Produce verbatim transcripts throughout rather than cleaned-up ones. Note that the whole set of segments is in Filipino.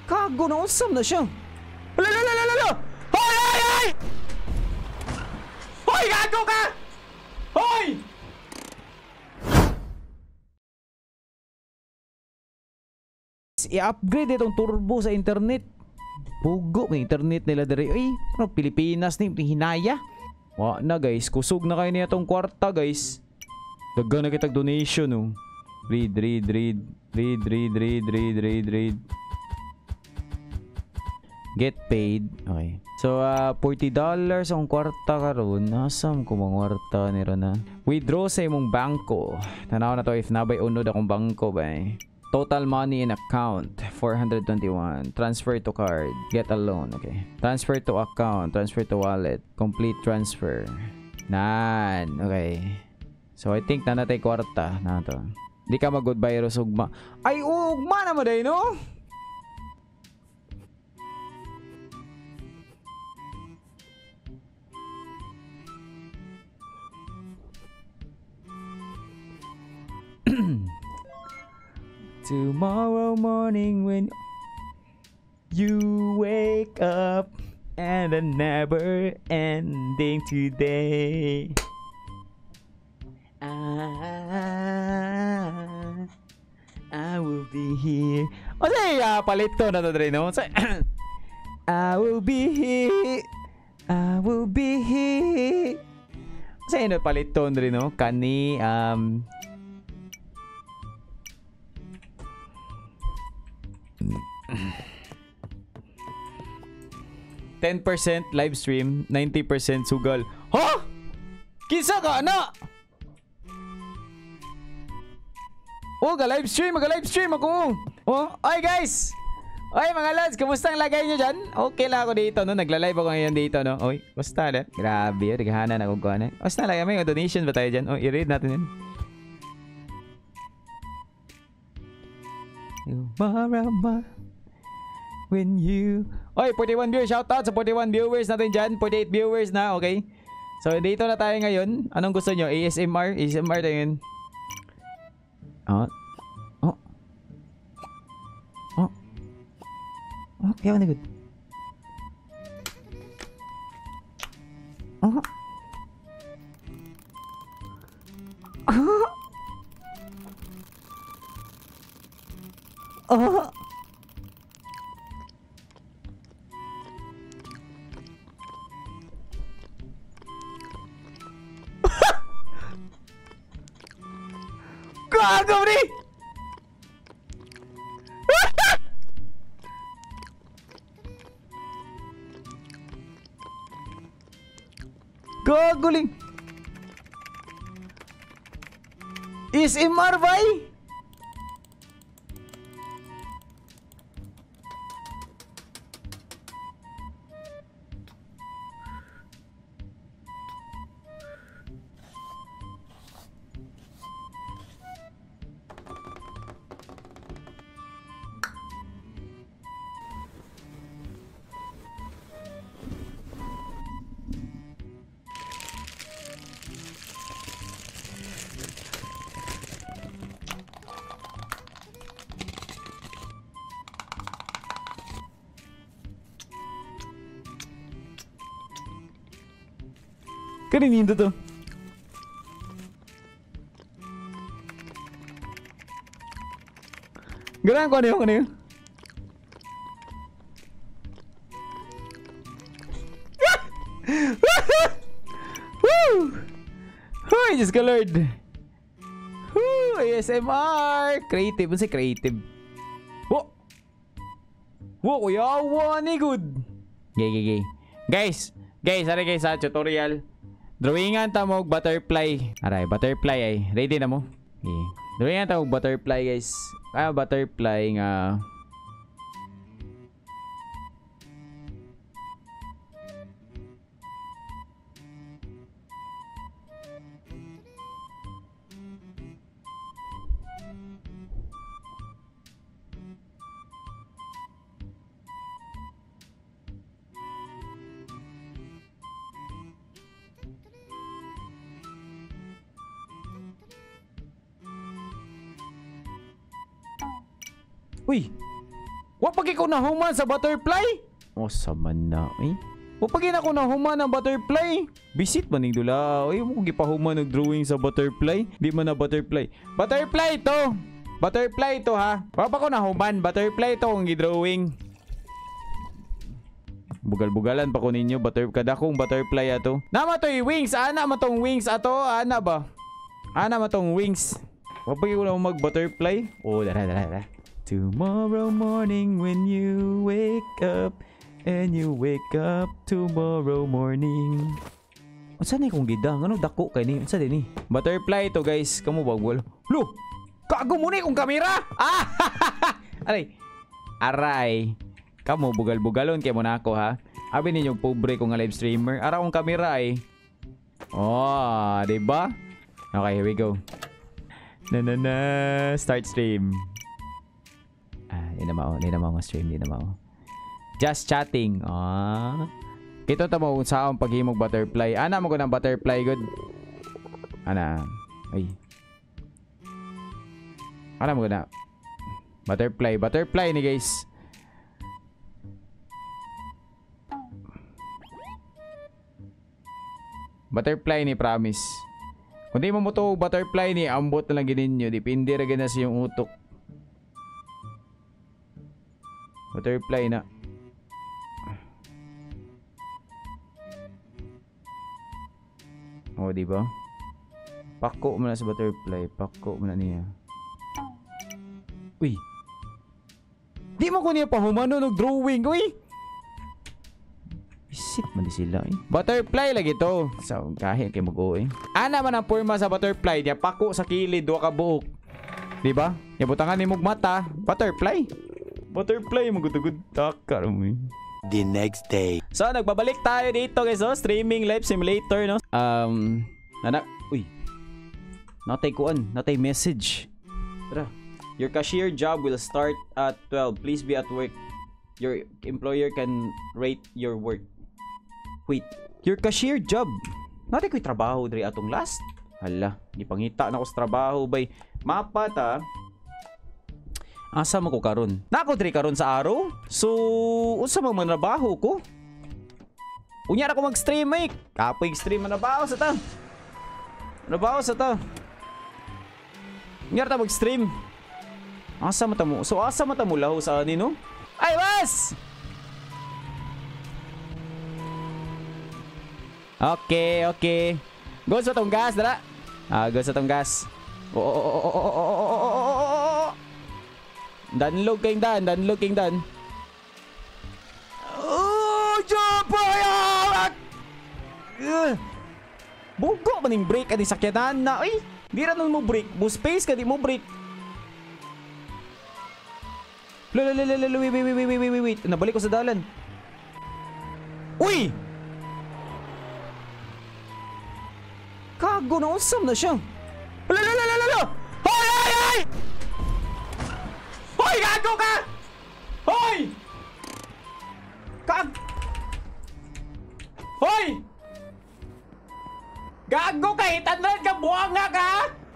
Kago na usam na siya. Lalo, lalo, lalo, lalo! Hoy, hoy, hoy! Hoy, gago ka! Hoy! I-upgrade itong turbo sa internet. Pugo ng internet nila dere. Ay, ano, Pilipinas ni hinaya. Wa na guys, kusog na kayo niya tong kwarta guys. Daghan na kitag donation oh. Read, read, read. Read, read, read, read, read, read. Get paid. Okay. So, uh, forty dollars ang kwarta karon. Nasam ko mga kwarta nira na. Withdraw sa imong bangko. Tanaw na to if nabay unod akong bangko ba eh. Total money in account four hundred twenty-one. Transfer to card. Get a loan. Okay. Transfer to account. Transfer to wallet. Complete transfer. Nan. Okay. So, I think na natay kwarta na to. Di ka mag-goodbye ro sugma. Ay, ugma na mo day, no? Tomorrow morning when you wake up and a never ending today. I, I will be here. O say, uh, palito na to dre, no? Say, I will be here. I will be here. Say, no, palito dre, no? Kani, um... ten percent live stream, ninety percent sugal. Ha? Kisa ka na? Oh, ga-live stream, mag-live stream ako. Oh, ay guys. Ay mga lads, kumusta ang lagay nyo dyan? Okay lang ako dito, no? Nagla-live ako ngayon dito, no? Oy, basta na. Grabe, oh, naghahanan ako ko, ano? Basta lagay, may donation ba tayo dyan? Oh, i-read natin yun. Marama when you... Oy, forty-one viewers, shoutout sa forty-one viewers natin dyan. forty-eight viewers na, okay? So, dito na tayo ngayon. Anong gusto nyo? A S M R? A S M R tayo yun. Oh. Oh. Oh. Oh, kaya na good. Oh. Oh. Oh. Gago, bri! Gaguling! Is M R bay? Kanino to? Ganun ko ano yun, ano yun? Woo! Hoy, Diyos ka Lord! Woo! A S M R! Creative, ano si creative? Wo! Wo, kuyawa ni good! Gay, gay, gay. Guys! Guys, sorry guys ha, tutorial. Drawingan ta mo butterfly. Aray, butterfly ay. Ready na mo? Okay. Drawingan ta mo butterfly guys. Ah, butterfly nga. Uy! Wa pagi ko nahuman sa butterfly. O saman na eh. Wa pagi na ko nahuman ang butterfly. Bisit man ning dula. Oy mo gipahuman og drawing sa butterfly. Di man na butterfly. Butterfly to. Butterfly to ha. Wa pa ko nahuman. Butterfly to ang gidrawing. Bugal-bugalan pa ko ninyo. Butter kada kong butterfly ato. Nama to wings. Ana man tong wings ato. Ana ba? Ana man tong wings. Wa pagi ko na mag butterfly. Oh dara dara dara. Tomorrow morning when you wake up and you wake up tomorrow morning. Unsa ni kong gidang? Ano dako kay ni? Unsa din ni? Butterfly to guys. Kamu ba wala? Lo. Kago mo ni kong kamera. Ah! Aray. Aray. Kamu bugal-bugalon kay mo na ako ha. Abi ninyo pobre kong live streamer. Ara kong kamera ay. Oh, di ba? Okay, here we go. Na na na start stream. Ah, di na mao, di na mao stream, di na mao. Just chatting. Ah. Kito ta mo sa akong paghimog butterfly. Ana mo ko ng butterfly good. Ana. Ay. Ana mo ko na. Butterfly, butterfly ni guys. Butterfly ni promise. Kung di mo mo to butterfly ni ambot na lang ginin nyo. Dipindi ra gina sa yung utok. Butterfly na. Oh, di ba? Pako mo na sa butterfly. Pako mo na niya. Uy. Di mo ko niya pahumano ng drawing. Uy. Isip man di sila eh. Butterfly lagi to. So, kahit kay mag-o eh. Ana man ang forma sa butterfly. Diya pako sa kilid. Duwa ka buok. Di ba? Diya butangan ni mong mata. Butterfly. Butterfly, magutugod takar mo eh. The next day. So, nagbabalik tayo dito guys, oh. Streaming live simulator, no? Um, nana, uy. Natay kuan, natay message. Tara. Your cashier job will start at twelve. Please be at work. Your employer can rate your work. Wait, your cashier job. Natay ko'y trabaho diri atong last. Hala, di pangita na ko sa trabaho bay. Mapa ta. Asa mo ko karon? Nako diri karon sa araw. So, unsa man manrabaho ko? Unya na ko mag-stream eh. Kapoy stream na bawo sa ta. Nabawo sa ta. Unya ta mag-stream. Asa mata mo? So asa mata mo laho sa ani no? Ay, was! Okay, okay. Go sa tong gas, dala. Ah, go sa tong gas. Oo, oo, oo, oo, oo, oo, oo, oo. Danlog kayong dan, danlog kayong dan. Oh, Jopaya! Bugo man yung brake adi sakyanan na. Ay, di ra nun mo brake. Mo space ka di mo brake. Lalo, wait, wait, wait, wait, wait, wait, wait. Nabalik ko sa dalan. Uy! Kago na usam na siya. Lalo, lalo, lalo, lalo! Hoy, hoy, hoy! Hoy, gago ka! Hoy! Kag... Hoy! Gago ka! Itanlan ka! Buwanga ka!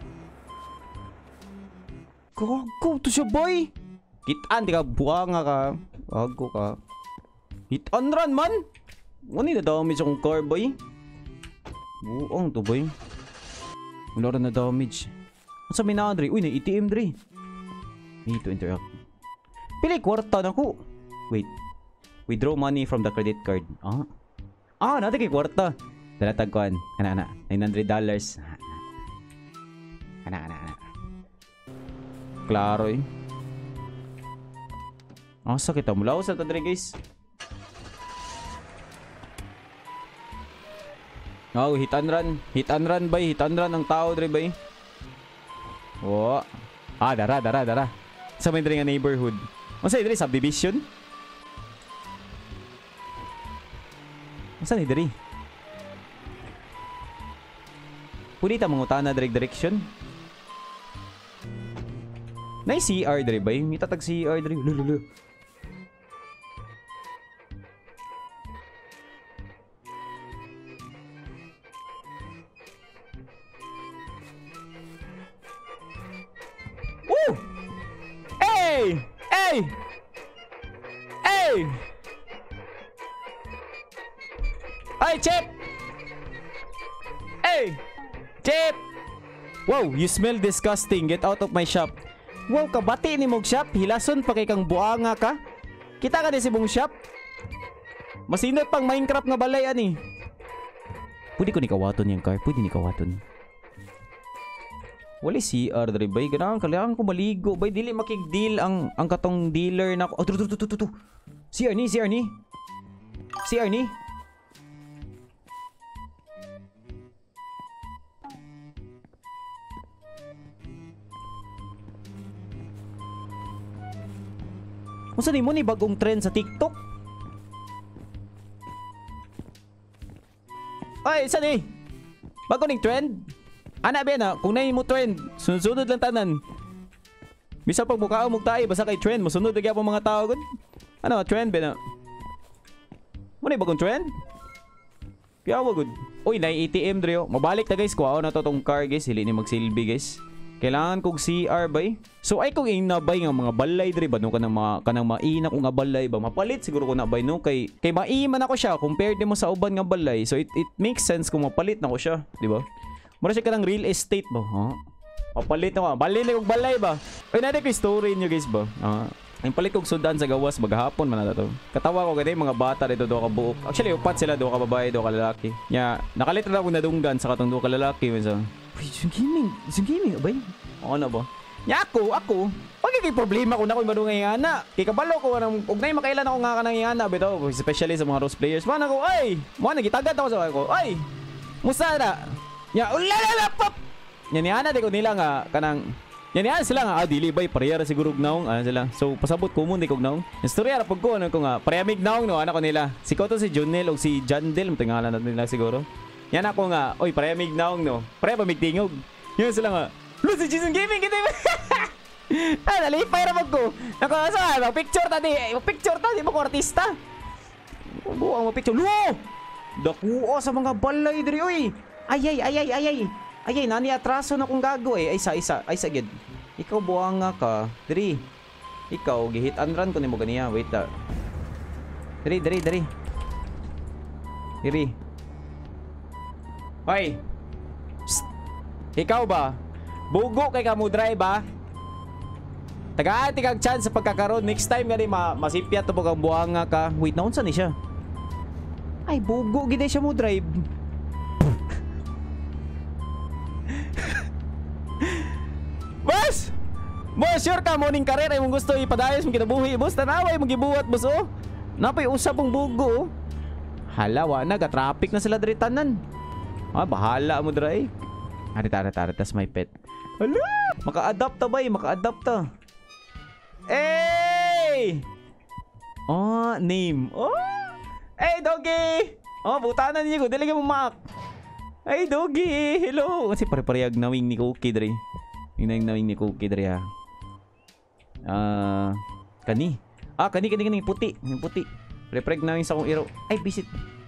Gago to siya, boy! Hitan, di ka buwanga ka. Gago ka. Hitan ran man! Ano na damage akong car, boy? Buong to, boy. Wala rin na damage. Ang sabi na, Andre? Uy, na-A T M, Dre. Need to interact. Pili kwarta na ko. Wait. Withdraw money from the credit card. Ah. Ah, natin kay kwarta. Dalatag ko an. Ana, ana. nine hundred dollars. Ana, ana, ana. Klaro eh. Asa kita mulaw sa tadre guys. Oh, hit and run. Hit and run bay. Hit and run ang tao dre bay. Oh. Ah, dara, dara, dara. Sa may nga neighborhood. Masa diri subdivision? Masa ni diri? Pwede ta mangutana direct direction. Nay C R diri bay. Mitatag C R diri. Lulu. Hey! Hey! Ay! Ay, Chip! Hey! Chip! Wow, you smell disgusting. Get out of my shop. Wow, kabati ni mong shop. Hilason pa kay kang buanga ka. Kita ka din si mong shop. Masinot pang Minecraft nga balay ani. Pwede ko ni kawaton yung car. Pwede ni kawaton. Wala C R dre bay. Ganang kailangan ko maligo bay. Dili makig-deal ang ang katong dealer na ko. Oh, tu tu tu tu tu. C R ni, C R ni. C R ni. Unsa ni mo ni bagong trend sa TikTok? Ay, isa ni. Bago ning trend. Ana ba na, kung nahin mo trend, sunod-sunod lang tanan. Bisa pag mukha mo tayo, basta kay trend, masunod na po mga tao. Good? Ano, trend ba na? Muna yung bagong trend? Kaya wag good. Uy, na A T M dre. Mabalik na guys, kuha na to tong car guys. Hili ni magsilbi guys. Kailangan kong C R bay. So ay kung inabay nga mga balay dre ba no kanang mga kanang maina ko nga balay ba mapalit siguro ko na bay no kay kay maiman ako siya compared mo sa uban nga balay. So it it makes sense kung mapalit na ko siya, di ba? Mura siya kanang real estate ba? Ha? Mapalit na ko. Balay na kong balay ba? Ay na ko story niyo guys ba? Ha? Ang palit kong sundan sa gawas maghapon man na to. Katawa ko gani mga bata dito do ka buok. Actually upat sila do ka babae do ka lalaki. Nya nakalit na ako nadunggan sa katong do ka lalaki minsan. Uy, yung gaming, yung gaming ba? Ako na ba? Nya ako, ako. Pagiging problema ko na ako'y madungay ana. Kay kabalo ko nang ug nay makailan ako nga kanang ana bitaw, especially sa mga Rose players. Man ako, ay, mo nagitagad ako sa ako. Ay. Musta na? Nya ulala pop. Nya ni ana de ko nila nga kanang nya ni ana sila nga ah, dili bay pareha siguro naong ana sila. So pasabot ko mun di kog naong. Istorya ra pag ko ano ko nga parehas naong no ana ko nila. Si Koto si Junel og si Jandel matingalan natin nila siguro. Yan ako nga, oy, pareha mig naong no. Pareha pa mig tingog. Yan sila nga. Lo si Jason Gaming kita. Ah, nalipay ra pag ko. Nako sa picture ta di, picture ta di mo ko artista. Buang mo picture. Lo! Dakuo sa mga balay diri oy. Ay ay ay ay ay ay. Ay ay nani atraso na kung gago eh. Ay sa isa, ay sa gid. Ikaw buanga ka. Diri. Ikaw gihit and run ko nimo ganiya. Wait ta. Diri diri diri. Diri. Hoy. Psst. Ikaw ba? Bugo kay kamo drive ba? Tagaan ti kag chance sa pagkakaroon next time gani ma masipyat to pag buanga ka. Wait, naunsa ni siya? Ay, bugo gid siya mo drive. Boss! Boss, sure ka morning career ay mong gusto ipadayos mong kinabuhi. Boss, tanaway mong gibuhat, boss, oh. Napay usap mong bugo, oh. Halawa, naga-traffic na sila diri tanan. Ah, bahala mo dre. Arita, arita, arita, tas my pet. Hala! Maka-adapt ta ba eh? Maka-adapt ta. Hey! Oh, name. Oh! Hey, doggy! Oh, butanan niyo ko. Dili ka mo mak. Hey, doggy! Hello! Kasi pare-parehag nawing ni Cookie dre. Yung nawing ni Cookie dre ha. Ah, uh, kani. Ah, kani, kani, kani. Puti. Yung puti. Pre-preg nawing sa akong iro. Ay, visit.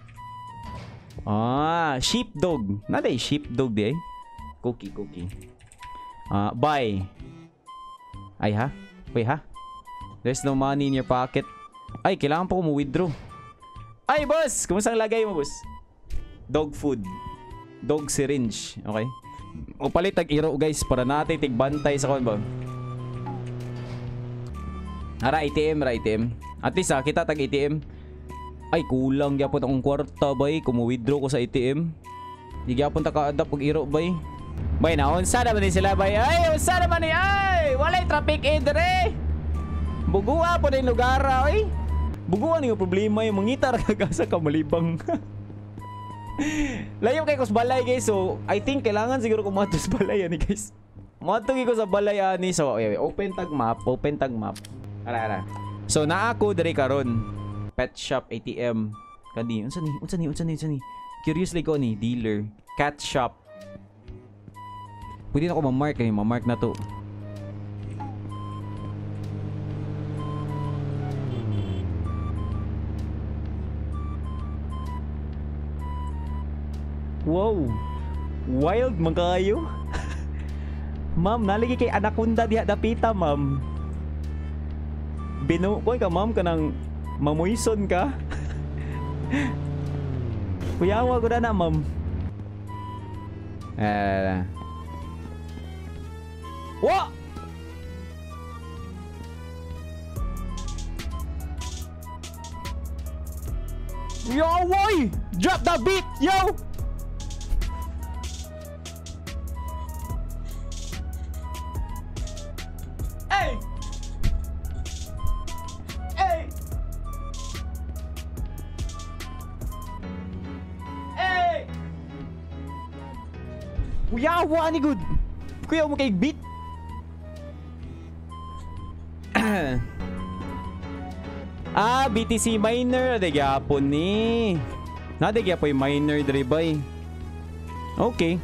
Ah, sheepdog. Naday sheepdog di eh. Cookie, cookie. Ah, uh, buy. Ay ha? Wait ha? There's no money in your pocket. Ay, kailangan pa ko mo withdraw. Ay, boss! Kumusta ang lagay mo, boss? Dog food. Dog syringe. Okay. O palit tag-iro, guys, para natin tigbantay sa kon ba? Ara, A T M, ra A T M. At least ha, kita tag-A T M. Ay, kulang gyapon akong kwarta bay. Kumu-withdraw ko sa A T M. Di gyapon ta ka-adapt og iro bay. Bay na unsa naman ni sila bay. Ay, unsa naman ni ay. Walay traffic eh dire. Bugua po na yung lugar ay. Bugua ni problema yung mangita ra kagasa ka malibang. Layo kay kos balay guys. So, I think kailangan siguro ko mato sa balay ani guys. Mato ko sa balay ani. So, okay, open tag map, open tag map. Ara ara. So, naa ko dire karon. Pet shop, A T M. Kani, unsa ni? Unsa ni? Unsa ni? Unsa ni? Curiously ko ni, dealer. Cat shop. Pwede na ako ma-mark eh. Ma-mark na to. Wow. Wild man kayo. Ma'am, naligi kay Anaconda diha dapita, ma'am. Binu, koy ka ma'am kanang Mamuison ka? Kuyawa ko na na, ma'am. Eh. What? Yo, boy! Drop the beat, yo! Hey! Hey! Hey! Kuyawa ni good. Kuya mo kay beat. Ah, B T C miner. Ade gyapon ni. Nade gyapon miner dre bay. Okay.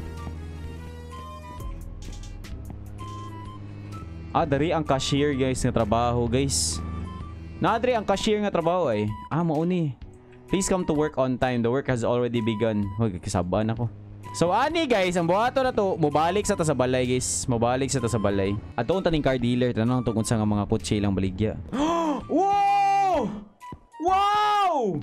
Ah, dari ang cashier guys nga trabaho guys. Nadre ang cashier nga trabaho ay. Ah, mao ni. Please come to work on time. The work has already begun. Hoy, kisaban ako. So ani guys, ang buhato na to, mobalik sa ta sa balay guys. Mobalik sa ta sa balay. Ato unta ning car dealer tanang tungkol sa nga mga kotse lang baligya. Wow! Wow!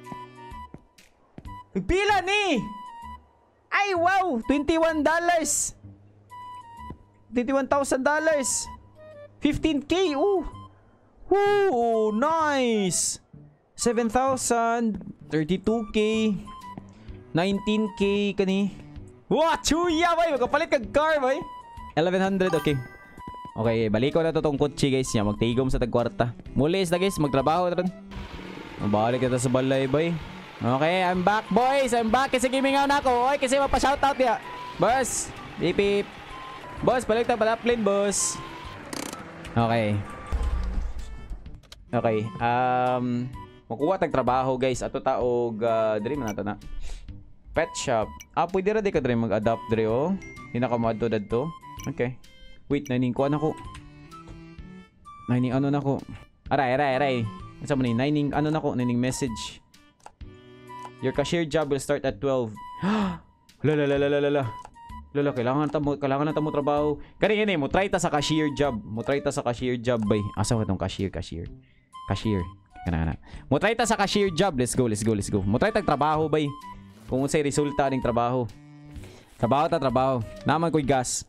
Pila ni? Ay wow, twenty-one dollars. twenty-one thousand dollars. fifteen K. Ooh. Ooh, nice. seven thousand, thirty-two K, nineteen K kani. Wow, chuya bay, magkapalit kag car bay. eleven hundred, okay. Okay, balik ko na to tong kotse guys niya. Magtigom sa tagkwarta. Mulis na guys, magtrabaho na rin. Mabalik na sa balay bay. Okay, I'm back boys. I'm back kasi gaming out na ako. Oy, kasi mapa-shoutout ya. Boss, beep beep. Boss, balik na pala plane boss. Okay. Okay, um... makuha tag trabaho guys. Ato taog uh, diri man nato na. Pet shop. Ah, pwede ra di ka diri mag-adapt diri oh. Hindi na ka mo-adto dadto. Okay. Wait, nining kuan ako. Nining ano nako. Aray, aray, aray. Unsa man ni? Nining ano nako, nining message. Your cashier job will start at twelve. Lala lala lala lala. Lala, kailangan ta mo kailangan na ta mo trabaho. Kani ini mo try ta sa cashier job. Mo try ta sa cashier job bay. Asa mo tong cashier, cashier. Cashier. Kana kana. Mo try ta sa cashier job. Let's go, let's go, let's go. Mo try tag trabaho bay. Kung unsay resulta ning trabaho. Trabaho ta trabaho. Naman ko'y gas.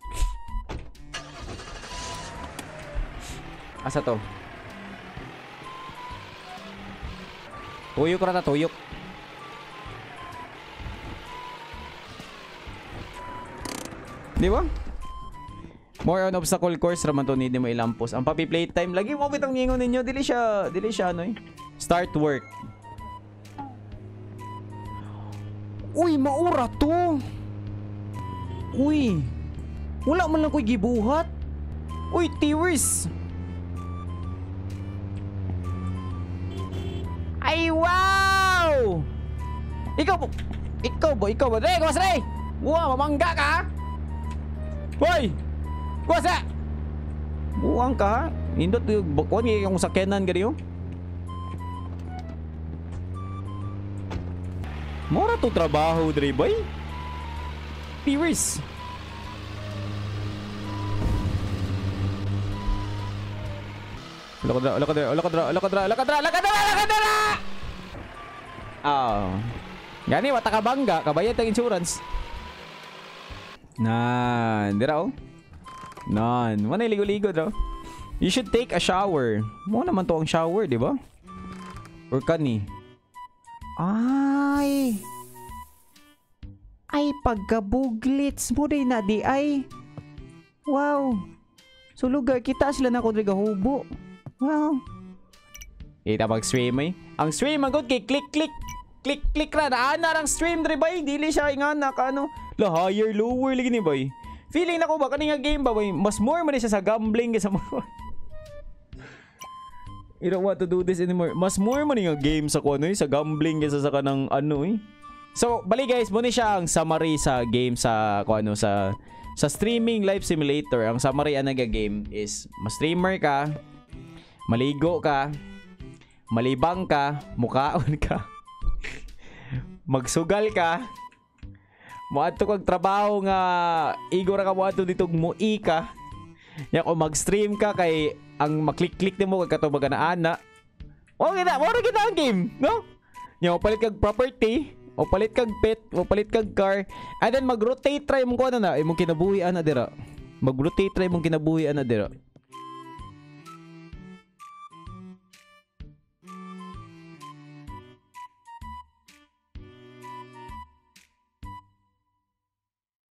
Asa to? Tuyok ra ta, tuyok. Di ba? More on obstacle course raman to, hindi mo ilampos. Ang papi playtime lagi mo bitang ningon ninyo, dili siya, dili siya ano eh. Start work. Uy, maura to. Uy. Wala man lang ko'y gibuhat. Uy, tiwers. Ay, wow! Ikaw po. Ikaw ba? Ikaw ba? Dre, kumas Dre! Wow, mamangga ka ha? Hoy! Kuwas na! Buwang ka ha? Indot yung bakwan yung sakyanan ka diyo. Mora to trabaho, Dre, boy. Viewers. Ala ka dra, ala ka dra, ala ka dra, ala ka dra, ala ka dra, ala ka dra, ala ka dra! Oh. Gani, wata ka bangga, kabayad ang insurance. Nan, dira oh. Nan, wala ligo-ligo daw. You should take a shower. Mo naman to ang shower, di ba? Or kani. Ay. Ay, pagkabuglits mo day na di ay. Wow. So lugar kita sila na ko diri gahubo. Wow. Kita mag-stream eh. Ang stream ang good kay click click. Click click ra na ana ang stream diri bay. Dili siya ingana ka ano. La higher lower lagi ni bay. Feeling na ko ba kani nga game ba bay. Mas more man siya sa gambling kaysa mga I don't want to do this anymore. Mas more man nga game sa kuno eh, sa gambling kaysa sa kanang ano eh. So, bali guys, muna siya ang summary sa game sa kuno sa sa streaming live simulator. Ang summary ang naga-game is ma-streamer ka, maligo ka, malibang ka, mukaon ka, magsugal ka, moadto kag trabaho nga igor ka moadto dito mui ka. Ya ko mag-stream ka kay ang maklik-click nimo kay katubag na ana. Mo kita, mo kita ang game, no? Nya palit kag property, o palit kag pet, o palit kag car, and then mag-rotate try mo ko ano na, imong kinabuhi ana dira. Mag-rotate try mong kinabuhi ana dira.